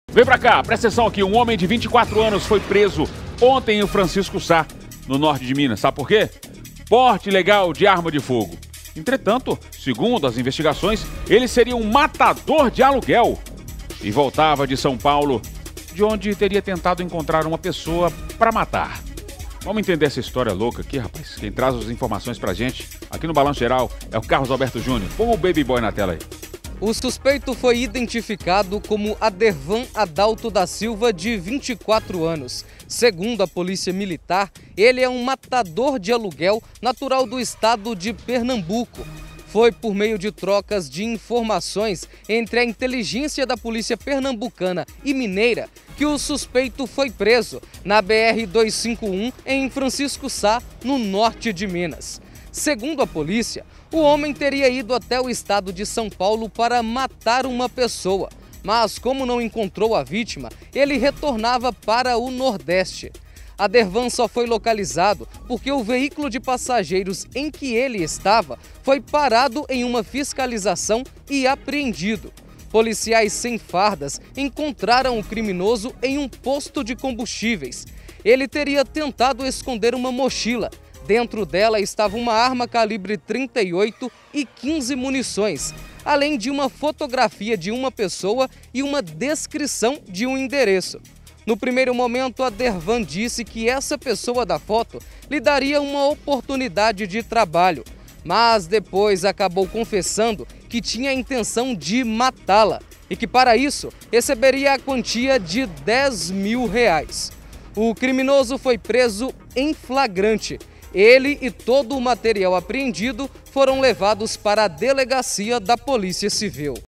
Vem pra cá, presta atenção aqui. Um homem de 24 anos foi preso ontem em Francisco Sá, no norte de Minas. Sabe por quê? Porte ilegal de arma de fogo. Entretanto, segundo as investigações, ele seria um matador de aluguel e voltava de São Paulo, de onde teria tentado encontrar uma pessoa para matar. Vamos entender essa história louca aqui, rapaz. Quem traz as informações pra gente aqui no Balanço Geral é o Carlos Alberto Júnior. Põe o Baby Boy na tela aí. O suspeito foi identificado como Adervan Adalto da Silva, de 24 anos. Segundo a Polícia Militar, ele é um matador de aluguel natural do estado de Pernambuco. Foi por meio de trocas de informações entre a inteligência da Polícia Pernambucana e Mineira que o suspeito foi preso na BR-251 em Francisco Sá, no norte de Minas. Segundo a polícia, o homem teria ido até o estado de São Paulo para matar uma pessoa, mas como não encontrou a vítima, ele retornava para o Nordeste. Adervan só foi localizado porque o veículo de passageiros em que ele estava foi parado em uma fiscalização e apreendido. Policiais sem fardas encontraram o criminoso em um posto de combustíveis. Ele teria tentado esconder uma mochila. Dentro dela estava uma arma calibre 38 e 15 munições, além de uma fotografia de uma pessoa e uma descrição de um endereço. No primeiro momento, Adervan disse que essa pessoa da foto lhe daria uma oportunidade de trabalho, mas depois acabou confessando que tinha a intenção de matá-la e que para isso receberia a quantia de R$10 mil. O criminoso foi preso em flagrante. Ele e todo o material apreendido foram levados para a delegacia da Polícia Civil.